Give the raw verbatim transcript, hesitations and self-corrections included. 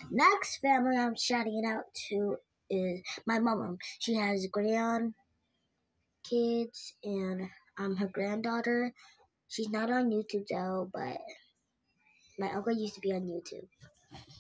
Next family I'm shouting it out to is my mom. She has grandkids and um her granddaughter. She's not on YouTube though, but my uncle used to be on YouTube.